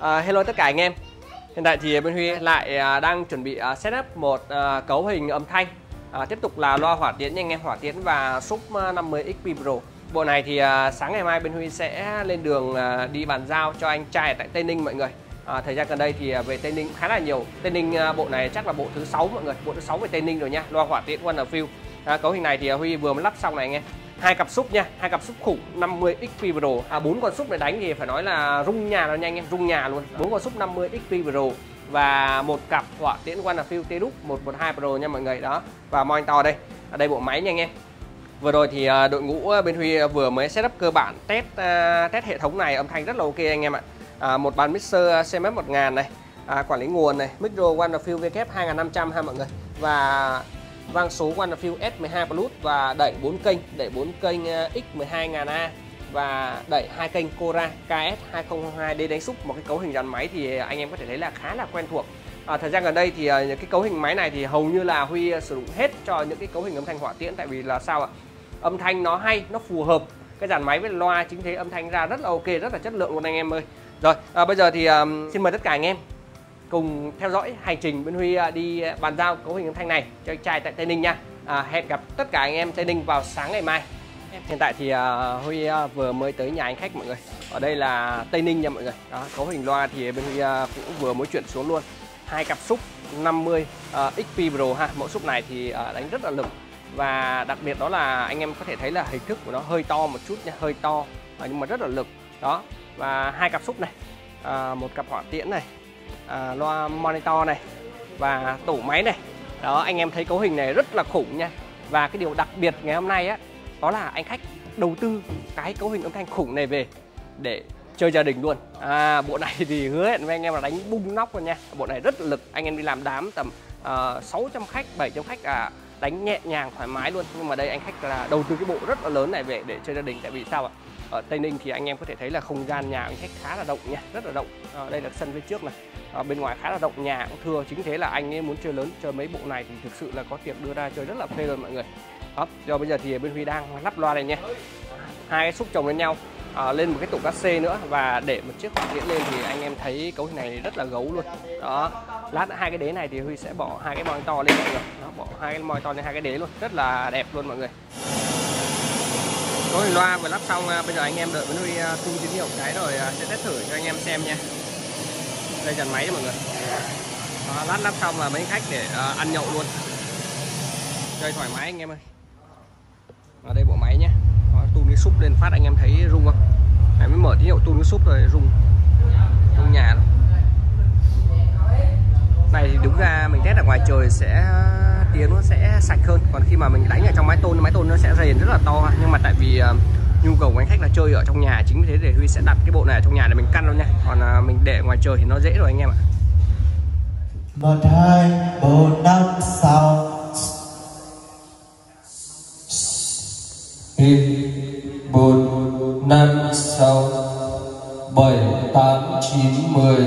Hello tất cả anh em. Hiện tại thì bên Huy lại đang chuẩn bị setup một cấu hình âm thanh, tiếp tục là loa hỏa tiễn nha anh em, hỏa tiễn và sub 50 XP Pro. Bộ này thì sáng ngày mai bên Huy sẽ lên đường đi bàn giao cho anh trai tại Tây Ninh mọi người. Thời gian gần đây thì về Tây Ninh khá là nhiều. Tây Ninh bộ này chắc là bộ thứ 6 mọi người, bộ thứ 6 về Tây Ninh rồi nha, loa hỏa tiễn Wonderfeel. Cấu hình này thì Huy vừa mới lắp xong này anh em. 2 cặp sub nha, 2 cặp sub khủng 50 XP Pro. 4 con sub này đánh thì phải nói là rung nhà rồi nha anh em, rung nhà luôn. 4 con sub 50 XP Pro và một cặp hỏa tiễn Wonderfeel T-Dux 112 Pro nha mọi người đó. Và monitor đây. Ở đây bộ máy nha anh em. Vừa rồi thì đội ngũ bên Huy vừa mới setup cơ bản test hệ thống này, âm thanh rất là ok anh em ạ. Một bàn mixer CMF 1000 này, quản lý nguồn này, micro Wonderfeel WF 2500 ha mọi người. Và vang số Wonderfeel S12 Plus và đẩy 4 kênh X12000A và đẩy 2 kênh Cora KS2022 để đánh xúc một cái cấu hình dàn máy thì anh em có thể thấy là khá là quen thuộc. Thời gian gần đây thì những cái cấu hình máy này thì hầu như là Huy sử dụng hết cho những cái cấu hình âm thanh hỏa tiễn, tại vì là sao ạ? Âm thanh nó hay, nó phù hợp cái dàn máy với loa, chính thế âm thanh ra rất là ok, rất là chất lượng luôn anh em ơi. Rồi, bây giờ thì xin mời tất cả anh em cùng theo dõi hành trình bên Huy đi bàn giao cấu hình âm thanh này cho anh trai tại Tây Ninh nha. Hẹn gặp tất cả anh em Tây Ninh vào sáng ngày mai. Hiện tại thì Huy vừa mới tới nhà anh khách mọi người. Ở đây là Tây Ninh nha mọi người. Đó, cấu hình loa thì bên Huy cũng vừa mới chuyển xuống luôn. 2 cặp sub 50 XP Pro ha. Mẫu sub này thì đánh rất là lực. Và đặc biệt đó là anh em có thể thấy là hình thức của nó hơi to một chút nha, hơi to nhưng mà rất là lực. Đó. Và 2 cặp sub này, một cặp hỏa tiễn này, loa monitor này và tổ máy này. Đó, anh em thấy cấu hình này rất là khủng nha. Và cái điều đặc biệt ngày hôm nay á, đó là anh khách đầu tư cái cấu hình âm thanh khủng này về để chơi gia đình luôn. Bộ này thì hứa hẹn với anh em là đánh bung nóc luôn nha. Bộ này rất là lực, anh em đi làm đám tầm 600 khách, 700 khách đánh nhẹ nhàng thoải mái luôn. Nhưng mà đây anh khách là đầu tư cái bộ rất là lớn này về để chơi gia đình. Tại vì sao ạ? Ở Tây Ninh thì anh em có thể thấy là không gian nhà anh khách khá là rộng nha, rất là rộng. Đây là sân phía trước này, bên ngoài khá là rộng, nhà cũng thưa. Chính thế là anh ấy muốn chơi lớn, chơi mấy bộ này thì thực sự là có tiệm đưa ra chơi rất là phê luôn mọi người. Đó, rồi bây giờ thì bên Huy đang lắp loa này nha. 2 cái xúc chồng lên nhau, lên một cái tủ cát C nữa và để một chiếc hỏa tiễn lên thì anh em thấy cấu hình này rất là gấu luôn. Đó, lát 2 cái đế này thì Huy sẽ bỏ 2 cái monitor lên mọi người. Đó, bỏ 2 cái monitor lên 2 cái đế luôn, rất là đẹp luôn mọi người. Cấu hình loa vừa lắp xong, bây giờ anh em đợi bên Huy tung tín hiệu cái rồi sẽ test thử cho anh em xem nha. Đây dàn máy mọi người. Đó, lát lắp xong là mấy khách để ăn nhậu luôn, chơi thoải mái anh em ơi. Ở đây bộ máy nhé, tung cái súp lên phát anh em thấy rung không? Này mới mở tín hiệu tung cái súp rồi rung nhà đó. Này thì đúng ra mình test ở ngoài trời sẽ tiếng nó sẽ sạch hơn, còn khi mà mình đánh ở trong mái tôn nó sẽ rền rất là to. Nhưng mà tại vì nhu cầu của anh khách là chơi ở trong nhà, chính vì thế để Huy sẽ đặt cái bộ này ở trong nhà để mình căn luôn nha. Còn mình để ngoài trời thì nó dễ rồi anh em ạ. 1, 2, 4, 5, 6 4, 5, 6 7, 8, 9, 10.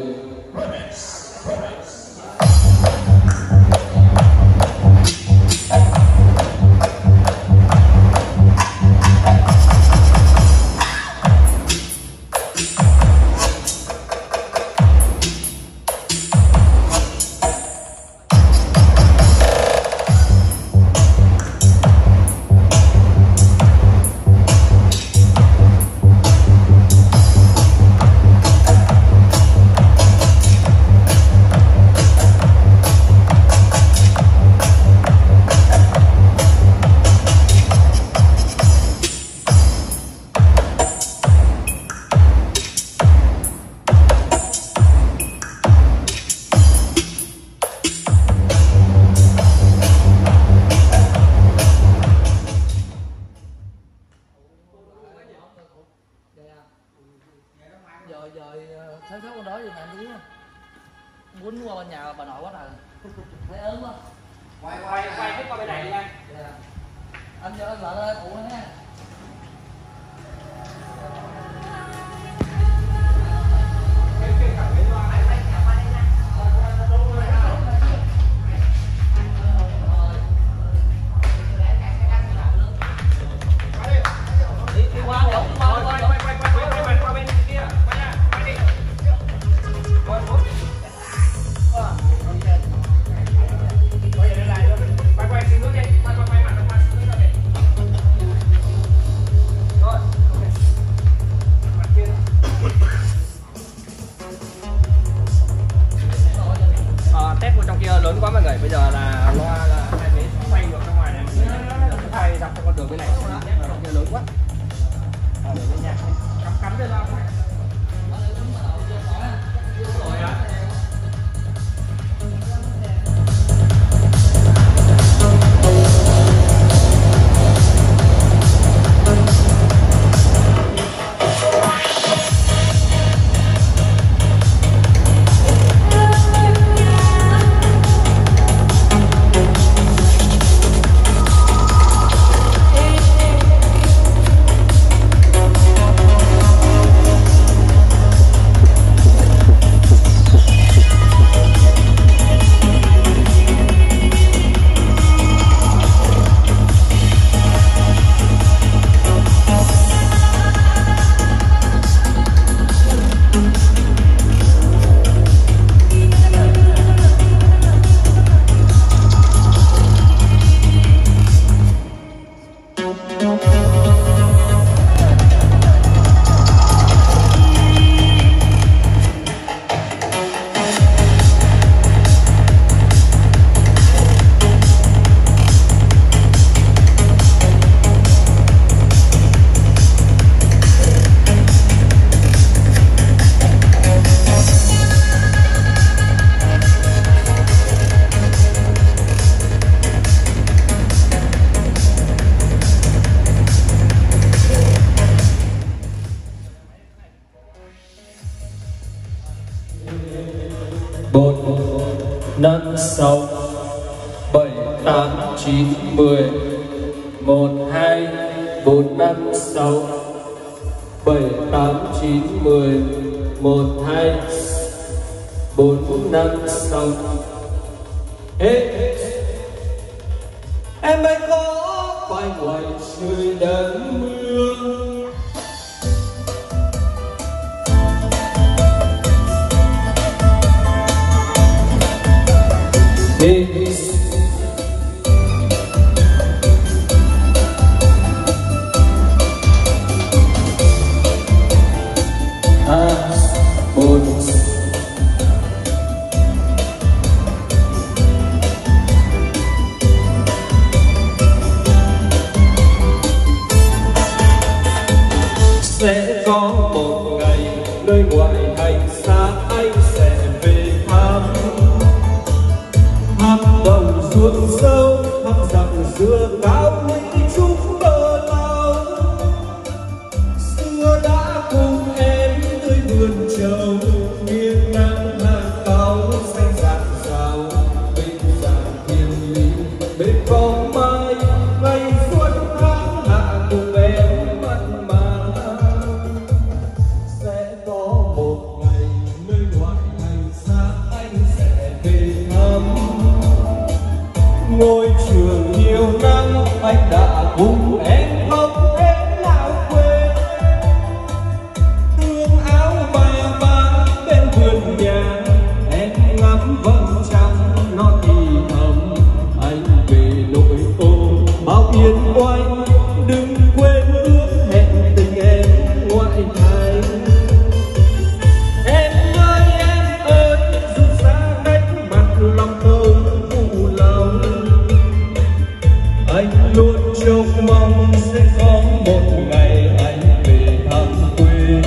Giờ sáng con đó gì mà anh biết không? Muốn qua bên nhà bà nội quá trời. Thấy ớn không? Quay hết qua bên này đi anh. Anh cho anh vợ ơi, phụ nha. 5 6 7 8 9 10 1 2 4 5 6 7 8 9 10 1 2 4 5 6 hết. Em ấy có phải ngoài trời đang mưa sẽ có một ngày nơi ngoại hành xa anh sẽ về thăm đồng ruộng sâu thăm dặm dừa cao lũy trúc bờ lao xưa đã cùng em tới vườn trầu nghiêng nắng hạ cao xanh rạng rào bên dàn thiên lý bên con mai ngày xuân tháng hạ cùng em mặn mà. Sẽ có một ngày nơi ngoại thành xa anh sẽ về thăm ngôi trường nhiều năm anh đã cùng em học em nào quên thương áo bà bên vườn nhà em ngắm vầng trăng nó thì thầm anh về nội ô bao yên oanh đừng quên ước hẹn tình em ngoại thành. Em ơi dù xa đánh mặt lòng tôi phụ lòng anh luôn trông mong sẽ có một ngày anh về thăm quê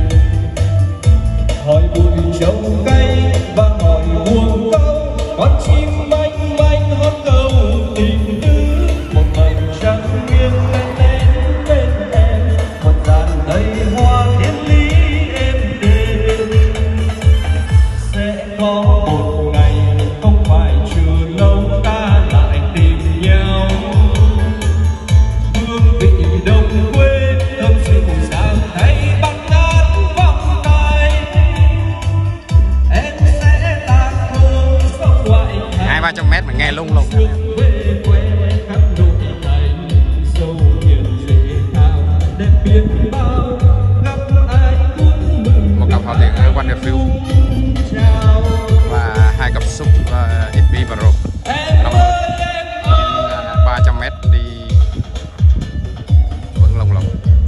hỏi bụi trồng cây và hỏi buồn câu con chim manh manh hót câu tình tư một mảnh trăng nghiêng lên bên em một dàn đầy hoa thiên lý em đến. Sẽ có một ngày không phải chờ lâu ta lại tìm nhau hương vị đồng quê thơm dịu dàng hay băng ngát vòng tay em sẽ lạc thơ sông ngoại thành 200-300 mét mà nghe lung lung. về quê khắp nội thành sâu hiền dễ thao đẹp biết bao gặp ai cũng mừng Một cặp họ tiền Wonderfield và 2 cặp súp XP Pro 300 mét đi vẫn lồng lộng.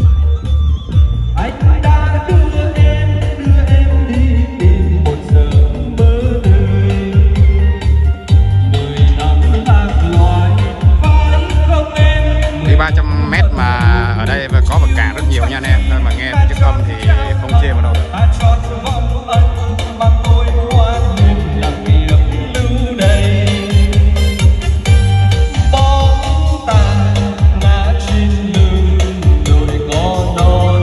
anh đã đưa em đi tìm một giờ mơ đời 10 năm lạc loài phải không em. Đi 300 mét mà ở đây có vật cản rất nhiều nha anh em, nên mà nghe tiếng âm thì không chê vào đâu được. Ta chọn vòng ân mà tôi hoa niên làm việc lưu đầy bóng tàn ngã trên lưng đồi có non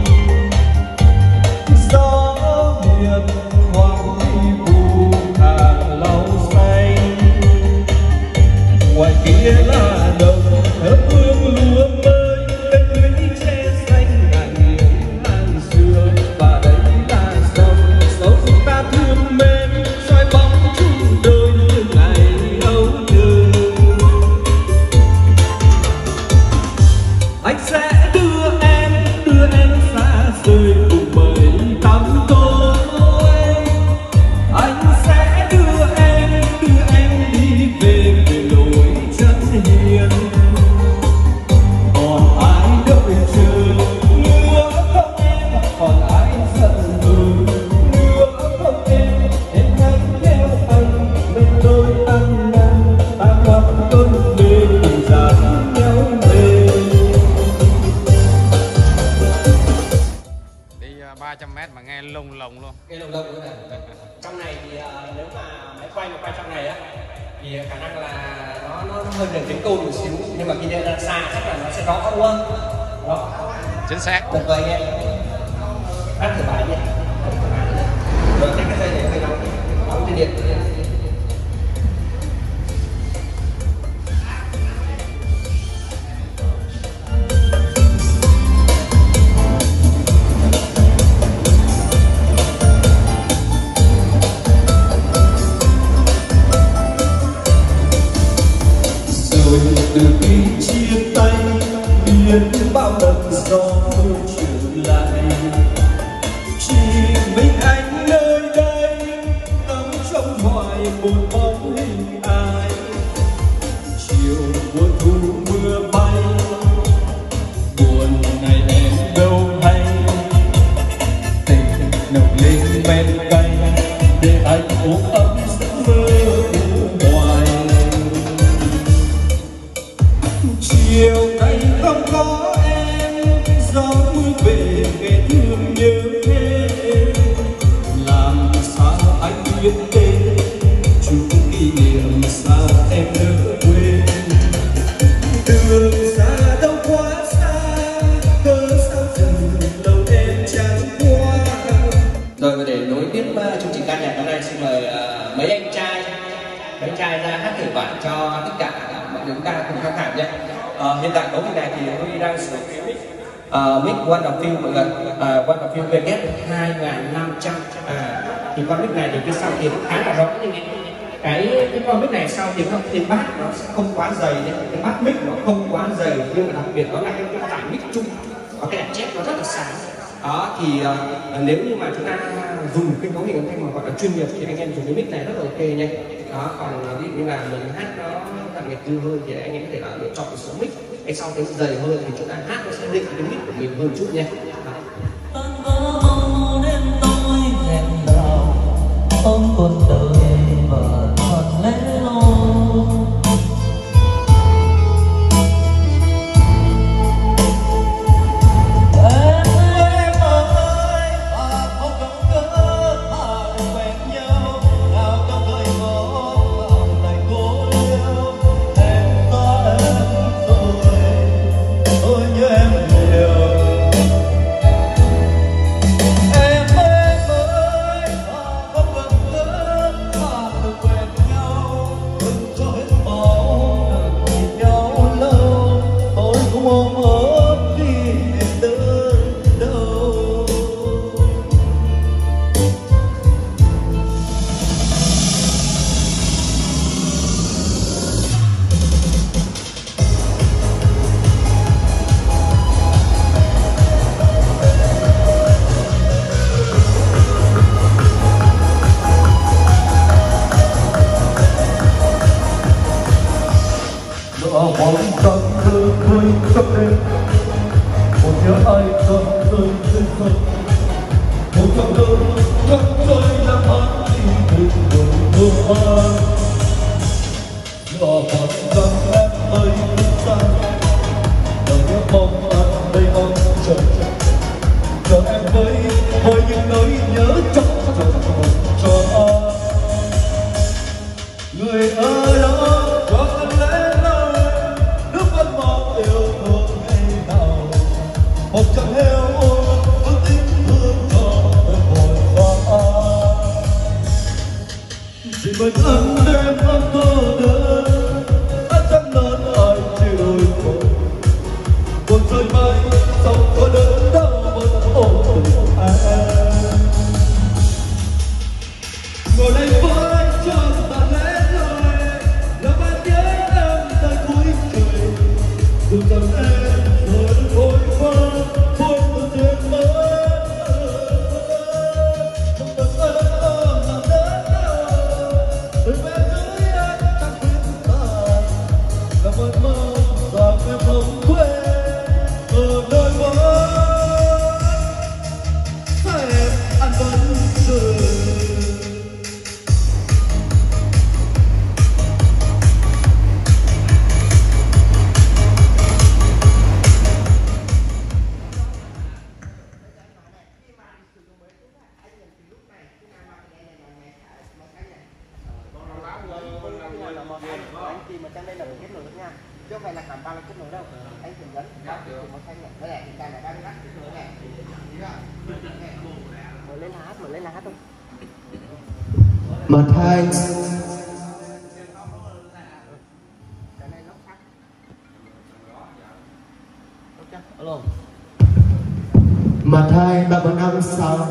gió hiền hoàng đi phù hàng lau xanh ngoài kia là đồng thơm hương lúa mới bên lũy tre xanh ngả nghiêng hàng xưa và đây là dòng sông ta thương mến soi bóng chung đôi như ngày âu thơ. Anh sẽ đưa em xa rời cùng bầy tắm tối anh sẽ đưa em đi về lối chân hiền còn ai đợi chờ nữa không em còn ai giận hờn nữa không em hãy theo anh bên đôi ăn năn ta ngập cơn mê tình dạt nhau về. Đi 300 mét mà nghe lung lộng luôn. Cái lồng lộng này. Trong này thì nếu mà máy quay mà quay trong này á thì khả năng là nó hơi gần tiếng côn một xíu, nhưng mà khi đi ra xa chắc là nó sẽ rõ hơn. Đó. Chính xác. Tuyệt vời anh em. Bắt thử bài nhé. Rồi chắc cái dây này hơi nóng trên điện. để anh ôm ấp giấc mơ hoài. Chiều nay không có em, gió mưa về nghe thương nhớ em. Làm sao anh biết tên chút kỷ niệm sao em nỡ quên. Đường xa đâu quá xa, cớ sao dừng lâu em chẳng qua. Rồi và để nối tiếp chương trình ca nhạc hôm nay, xin mời mấy anh trai ra hát thử bản cho tất cả mọi người chúng ta cùng tham khảo nhé. Hiện tại cấu hình này thì Huy đang sử dụng cái mic One of View mọi người, One of View VKS 2500. Thì con mic này thì cái sau thì khá là rõ, nhưng cái con mic này sau thì bass nó sẽ không quá dày, cái bass mic nó không quá dày, nhưng mà đặc biệt đó là cái tải mic chung có cái đàn chép nó rất là sáng. Đó thì nếu như mà chúng ta dùng cái cấu hình âm thanh mà gọi là chuyên nghiệp thì anh em dùng cái mic này rất là ok nha. Đó, còn ví dụ như là mình hát nó đặc biệt dư hơn thì anh em có thể là lựa chọn một số mic cái sau cái dày hơn thì chúng ta hát nó sẽ định cái mic của mình hơn chút nha. Ôm cuộc đời và thật lẽ loi. Em ơi, mà không cần cớ mà đừng quen nhau, nào trong đời ngõ này cô liêu. Em xa em rồi, tôi nhớ em nhiều. Em ơi, mà không cần cớ mà đừng quen nhau, đừng cho hết máu, đừng nhìn nhau lâu. Tôi cũng ôm ấp đi niềm đớn đau. Nỗi bóng trăng khơi khơi trong đêm, một nhớ ai cầm rơi trên sân, một dòng đời cắt rơi làm hắn đi từng buồn mơ man. Nỗi bóng trăng em ơi rất xa, đời nhớ mong anh đây mong chờ em với những nỗi nhớ trong cho anh. Người ở đó qua cơn lẽ loi, nước vẫn mong yêu thương ngày nào. Một trận heo ước tính thương cho em vội vã. Chỉ mình anh đêm anh cô đơn, anh chẳng nên ai chịu khổ. Buồn rơi mãi sống có đớn đau vẫn ôm em. Ngồi đây với cho ta lẽ loi, làm anh nhớ em tại cuối trời. Dù rằng em rồi vội vã, vội một chuyện mới. Không cần em làm đớn đau, đời về dưới anh chẳng biết ta. Làm anh mong rằng em không quên ở nơi mới. Em anh vẫn chờ. Anh tìm ở trong đây là kết nối nha, chứ không phải là cả ba là kết nối đâu. Anh chỉ nhấn một thanh này, đây này, hiện tại là đang lắc kết nối này. Mở lên lá hát thôi. Mặt hai Alo. mặt hai 345 sao.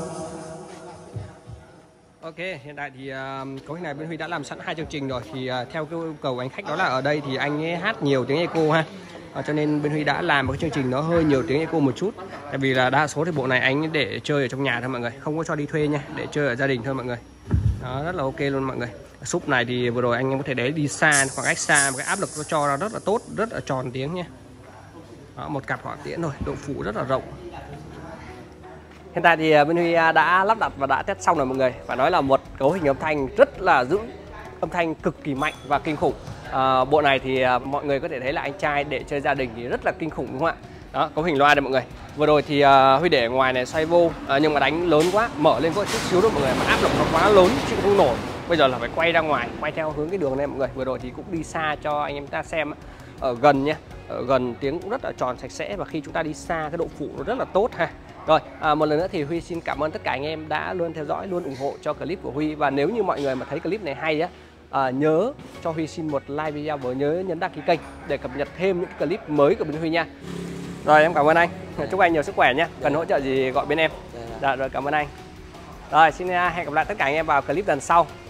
Ok, hiện tại thì cấu hình này bên Huy đã làm sẵn 2 chương trình rồi. Thì theo cái yêu cầu của anh khách đó là ở đây thì anh ấy hát nhiều tiếng echo ha. Cho nên bên Huy đã làm một cái chương trình nó hơi nhiều tiếng echo một chút. Tại vì là đa số thì bộ này anh để chơi ở trong nhà thôi mọi người, không có cho đi thuê nha, để chơi ở gia đình thôi mọi người. Đó, rất là ok luôn mọi người. Súp này thì vừa rồi anh em có thể để đi xa, khoảng cách xa, cái áp lực nó cho ra rất là tốt, rất là tròn tiếng nha. Đó, một cặp hỏa tiễn thôi, độ phủ rất là rộng. Hiện tại thì bên Huy đã lắp đặt và đã test xong rồi mọi người. Và nói là một cấu hình âm thanh rất là giữ âm thanh cực kỳ mạnh và kinh khủng. Bộ này thì mọi người có thể thấy là anh trai để chơi gia đình thì rất là kinh khủng đúng không ạ? Đó, cấu hình loa đây mọi người. Vừa rồi thì Huy để ở ngoài này xoay vô nhưng mà đánh lớn quá, mở lên có chút xíu thôi mọi người, mà áp lực nó quá lớn chịu không nổi. Bây giờ là phải quay ra ngoài, quay theo hướng cái đường này mọi người. Vừa rồi thì cũng đi xa cho anh em ta xem ở gần nhé. Ở gần tiếng cũng rất là tròn sạch sẽ, và khi chúng ta đi xa cái độ phụ nó rất là tốt ha. Rồi, một lần nữa thì Huy xin cảm ơn tất cả anh em đã luôn theo dõi, luôn ủng hộ cho clip của Huy. Và nếu như mọi người mà thấy clip này hay á, nhớ cho Huy xin một like video và nhớ nhấn đăng ký kênh để cập nhật thêm những clip mới của bên Huy nha. Rồi, em cảm ơn anh. Chúc anh nhiều sức khỏe nhé. Cần hỗ trợ gì gọi bên em. Dạ, rồi cảm ơn anh. Rồi, xin hẹn gặp lại tất cả anh em vào clip lần sau.